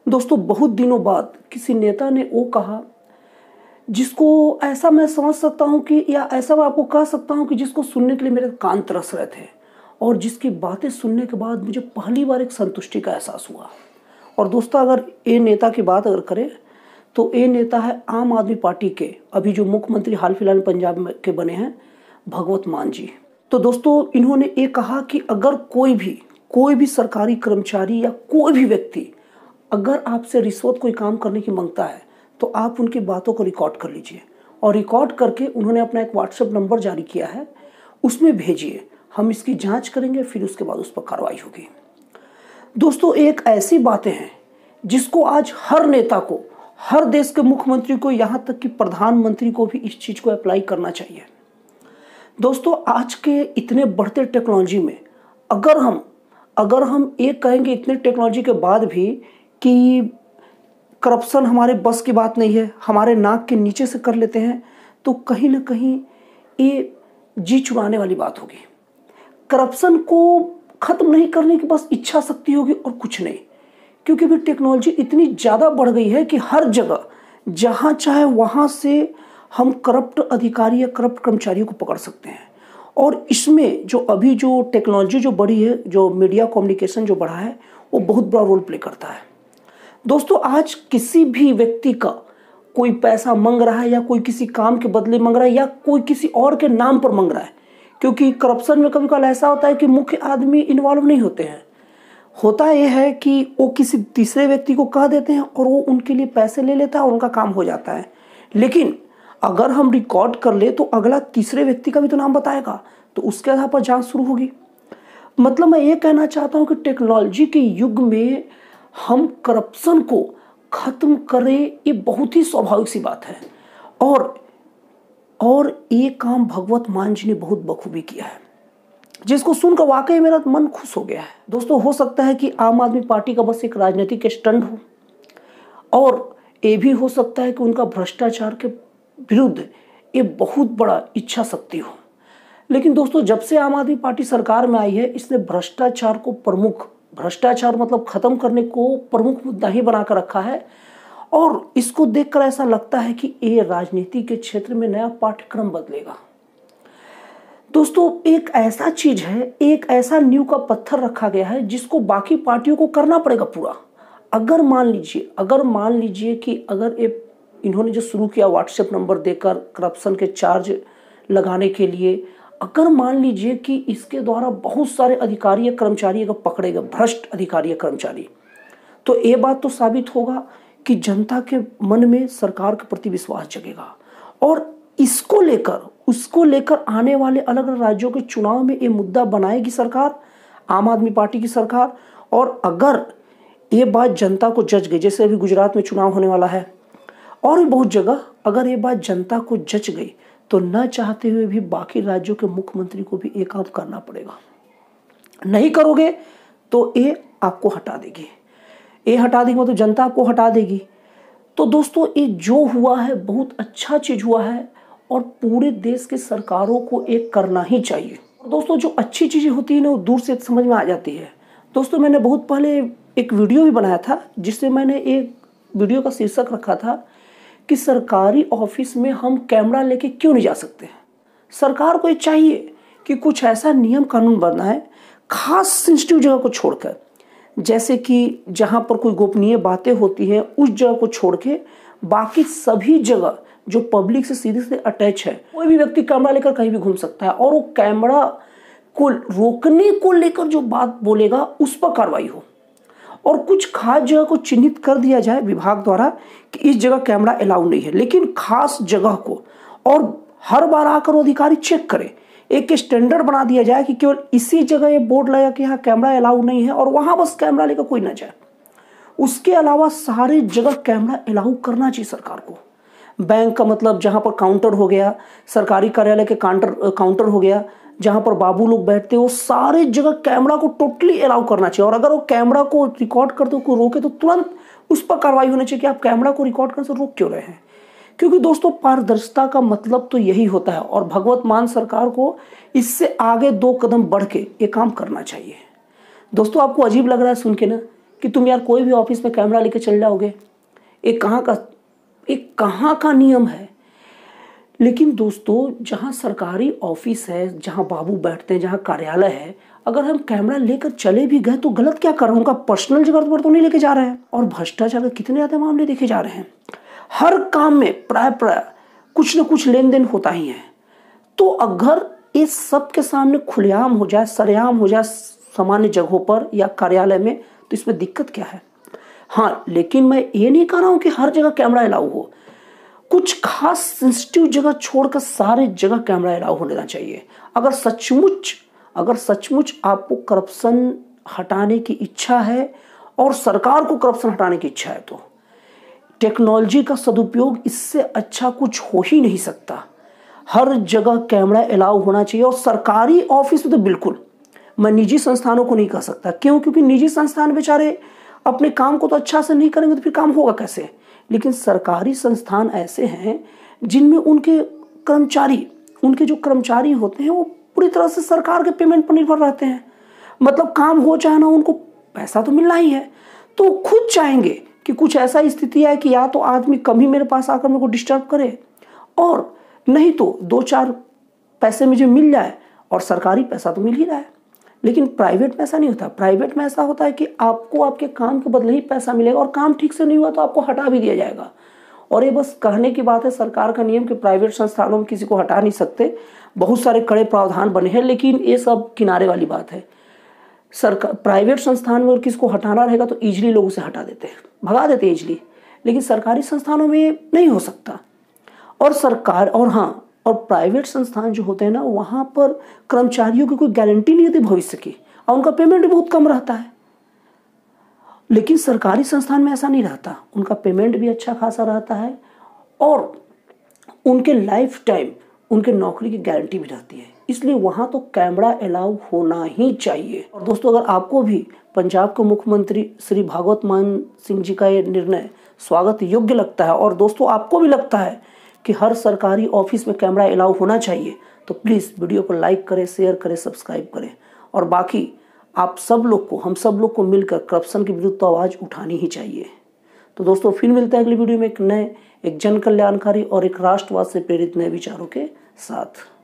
दोस्तों बहुत दिनों बाद किसी नेता ने वो कहा जिसको ऐसा मैं समझ सकता हूँ कि या ऐसा मैं आपको कह सकता हूँ कि जिसको सुनने के लिए मेरे कान तरस रहे थे और जिसकी बातें सुनने के बाद मुझे पहली बार एक संतुष्टि का एहसास हुआ। और दोस्तों अगर ये नेता की बात अगर करें तो ये नेता है आम आदमी पार्टी के अभी जो मुख्यमंत्री हाल फिलहाल में पंजाब में के बने हैं, भगवंत मान जी। तो दोस्तों इन्होंने ये कहा कि अगर कोई भी सरकारी कर्मचारी या कोई भी व्यक्ति अगर आपसे रिश्वत कोई काम करने की मांगता है तो आप उनकी बातों को रिकॉर्ड कर लीजिए और रिकॉर्ड करके उन्होंने अपना एक व्हाट्सएप नंबर जारी किया है, उसमें भेजिए। हम इसकी जांच करेंगे, फिर उसके बाद उस पर कार्रवाई होगी। दोस्तों एक ऐसी बातें हैं जिसको आज हर नेता को, हर देश के मुख्यमंत्री को, यहाँ तक कि प्रधानमंत्री को भी इस चीज़ को अप्लाई करना चाहिए। दोस्तों आज के इतने बढ़ते टेक्नोलॉजी में अगर हम ये कहेंगे इतने टेक्नोलॉजी के बाद भी कि करप्शन हमारे बस की बात नहीं है, हमारे नाक के नीचे से कर लेते हैं, तो कहीं ना कहीं ये जी चुराने वाली बात होगी। करप्शन को खत्म नहीं करने की बस इच्छा शक्ति होगी और कुछ नहीं, क्योंकि भी टेक्नोलॉजी इतनी ज़्यादा बढ़ गई है कि हर जगह जहाँ चाहे वहाँ से हम करप्ट अधिकारी या करप्ट कर्मचारियों को पकड़ सकते हैं। और इसमें जो अभी जो टेक्नोलॉजी जो बढ़ी है, जो मीडिया कम्युनिकेशन जो बढ़ा है, वो बहुत बड़ा रोल प्ले करता है। दोस्तों आज किसी भी व्यक्ति का कोई पैसा मांग रहा है या कोई किसी काम के बदले मांग रहा है या कोई किसी और के नाम पर मांग रहा है, क्योंकि करप्शन में कभी कभी ऐसा होता है कि मुख्य आदमी इन्वॉल्व नहीं होते हैं। होता यह है कि वो किसी तीसरे व्यक्ति को कह देते हैं और वो उनके लिए पैसे ले लेता है और उनका काम हो जाता है। लेकिन अगर हम रिकॉर्ड कर ले तो अगला तीसरे व्यक्ति का भी तो नाम बताएगा, तो उसके आधार पर जांच शुरू होगी। मतलब मैं ये कहना चाहता हूँ कि टेक्नोलॉजी के युग में हम करप्शन को खत्म करें, ये बहुत ही स्वाभाविक सी बात है। और ये काम भगवंत मान जी ने बहुत बखूबी किया है, जिसको सुनकर वाकई मेरा मन खुश हो गया है। दोस्तों हो सकता है कि आम आदमी पार्टी का बस एक राजनीतिक स्टंट हो, और ये भी हो सकता है कि उनका भ्रष्टाचार के विरुद्ध ये बहुत बड़ा इच्छा शक्ति हो। लेकिन दोस्तों जब से आम आदमी पार्टी सरकार में आई है, इसने भ्रष्टाचार मतलब खत्म करने को प्रमुख मुद्दा ही बनाकर रखा है। और इसको देखकर ऐसा लगता है कि ये राजनीति के क्षेत्र में नया पाठ्यक्रम बदलेगा। दोस्तों एक ऐसा चीज है, एक ऐसा नींव का पत्थर रखा गया है जिसको बाकी पार्टियों को करना पड़ेगा पूरा। अगर मान लीजिए कि अगर इन्होंने जो शुरू किया व्हाट्सएप नंबर देकर करप्शन के चार्ज लगाने के लिए, अगर मान लीजिए कि इसके द्वारा बहुत सारे अधिकारी या कर्मचारी अगर पकड़े गए, भ्रष्ट अधिकारी या कर्मचारी, तो ये बात तो साबित होगा कि जनता के मन में सरकार के प्रति विश्वास जगेगा। और उसको लेकर आने वाले अलग अलग राज्यों के चुनाव में ये मुद्दा बनाएगी सरकार, आम आदमी पार्टी की सरकार। और अगर ये बात जनता को जच गई, जैसे अभी गुजरात में चुनाव होने वाला है और भी बहुत जगह, अगर ये बात जनता को जच गई तो न चाहते हुए भी बाकी राज्यों के मुख्यमंत्री को भी एक काम करना पड़ेगा। नहीं करोगे तो ये आपको हटा देगी, मतलब जनता आपको हटा देगी। तो दोस्तों ये जो हुआ है बहुत अच्छा चीज हुआ है और पूरे देश के सरकारों को एक करना ही चाहिए। दोस्तों जो अच्छी चीजें होती है ना, वो दूर से समझ में आ जाती है। दोस्तों मैंने बहुत पहले एक वीडियो भी बनाया था, जिससे मैंने एक वीडियो का शीर्षक रखा था कि सरकारी ऑफिस में हम कैमरा लेके क्यों नहीं जा सकते। सरकार को ये चाहिए कि कुछ ऐसा नियम कानून बनाए, खास सेंसिटिव जगह को छोड़कर, जैसे कि जहां पर कोई गोपनीय बातें होती हैं उस जगह को छोड़ के बाकी सभी जगह जो पब्लिक से सीधे से अटैच है, कोई भी व्यक्ति कैमरा लेकर कहीं भी घूम सकता है और वो कैमरा को रोकने को लेकर जो बात बोलेगा उस पर कार्रवाई हो। और कुछ खास जगह को चिन्हित कर दिया जाए विभाग द्वारा कि इस जगह कैमरा अलाउ नहीं है, लेकिन खास जगह को, और हर बार आकर वो अधिकारी चेक करे। एक स्टैंडर्ड बना दिया जाए कि केवल इसी जगह ये बोर्ड लगा कि यहाँ कैमरा अलाउ नहीं है और वहां बस कैमरा लेकर कोई ना जाए। उसके अलावा सारे जगह कैमरा अलाउ करना चाहिए सरकार को। बैंक का मतलब जहां पर काउंटर हो गया, सरकारी कार्यालय के काउंटर हो गया, जहां पर बाबू लोग बैठते हो, सारे जगह कैमरा को टोटली अलाउ करना चाहिए। और अगर वो कैमरा को रिकॉर्ड करते हो, कोई रोके तो तुरंत उस पर कार्रवाई होनी चाहिए कि आप कैमरा को रिकॉर्ड करने से रोक क्यों रहे हैं। क्योंकि दोस्तों पारदर्शिता का मतलब तो यही होता है और भगवंत मान सरकार को इससे आगे 2 कदम बढ़ के ये काम करना चाहिए। दोस्तों आपको अजीब लग रहा है सुन के ना कि तुम यार कोई भी ऑफिस में कैमरा लेके चल जाओगे? एक कहाँ का नियम है? लेकिन दोस्तों, जहाँ सरकारी ऑफिस है, जहाँ बाबू बैठते हैं, जहाँ कार्यालय है, अगर हम कैमरा लेकर चले भी गए तो गलत क्या कर रहे हैं? उनका पर्सनल जगह पर तो नहीं लेके जा रहे हैं। और भ्रष्टाचार के कितने ज्यादा मामले देखे जा रहे हैं। हर काम में प्राय कुछ न कुछ लेन देन होता ही है। तो अगर ये सब के सामने खुलेआम हो जाए, सरेआम हो जाए सामान्य जगहों पर या कार्यालय में, तो इसमें दिक्कत क्या है? हाँ, लेकिन मैं ये नहीं कह रहा हूं कि हर जगह कैमरा अलाउ हो। कुछ खास सेंसिटिव जगह छोड़कर सारे जगह कैमरा अलाउ होना चाहिए। अगर सचमुच आपको करप्शन हटाने की इच्छा है और सरकार को करप्शन हटाने की इच्छा है, तो टेक्नोलॉजी का सदुपयोग इससे अच्छा कुछ हो ही नहीं सकता। हर जगह कैमरा अलाउ होना चाहिए। और सरकारी ऑफिस में तो बिल्कुल, मैं निजी संस्थानों को नहीं कह सकता। क्यों? क्योंकि निजी संस्थान बेचारे अपने काम को तो अच्छा से नहीं करेंगे तो फिर काम होगा कैसे? लेकिन सरकारी संस्थान ऐसे हैं जिनमें उनके जो कर्मचारी होते हैं वो पूरी तरह से सरकार के पेमेंट पर निर्भर रहते हैं। मतलब काम हो चाहे ना, उनको पैसा तो मिलना ही है। तो खुद चाहेंगे कि कुछ ऐसा स्थिति है कि या तो आदमी कम ही मेरे पास आकर मेरे को डिस्टर्ब करे, और नहीं तो 2-4 पैसे मुझे मिल जाए, और सरकारी पैसा तो मिल ही रहा है। लेकिन प्राइवेट में ऐसा नहीं होता। प्राइवेट में ऐसा होता है कि आपको आपके काम के बदले ही पैसा मिलेगा, और काम ठीक से नहीं हुआ तो आपको हटा भी दिया जाएगा। और ये बस कहने की बात है, सरकार का नियम कि प्राइवेट संस्थानों में किसी को हटा नहीं सकते। बहुत सारे कड़े प्रावधान बने हैं, लेकिन ये सब किनारे वाली बात है। सरकार प्राइवेट संस्थान में अगर किसको हटाना रहेगा तो इजीली लोग उसे हटा देते हैं, भगा देते हैं इजीली। लेकिन सरकारी संस्थानों में नहीं हो सकता। और प्राइवेट संस्थान जो होते हैं ना, वहाँ पर कर्मचारियों की कोई गारंटी नहीं होती भविष्य की, और उनका पेमेंट भी बहुत कम रहता है। लेकिन सरकारी संस्थान में ऐसा नहीं रहता, उनका पेमेंट भी अच्छा खासा रहता है, और उनके लाइफ टाइम उनके नौकरी की गारंटी भी रहती है। इसलिए वहाँ तो कैमरा अलाउ होना ही चाहिए। और दोस्तों, अगर आपको भी पंजाब के मुख्यमंत्री श्री भगवंत मान सिंह जी का ये निर्णय स्वागत योग्य लगता है, और दोस्तों आपको भी लगता है कि हर सरकारी ऑफिस में कैमरा अलाउ होना चाहिए, तो प्लीज़ वीडियो को लाइक करें, शेयर करें, सब्सक्राइब करें। और बाकी हम सब लोग को मिलकर करप्शन के विरुद्ध तो आवाज़ उठानी ही चाहिए। तो दोस्तों, फिर मिलते हैं अगली वीडियो में एक जन कल्याणकारी और एक राष्ट्रवाद से प्रेरित नए विचारों के साथ।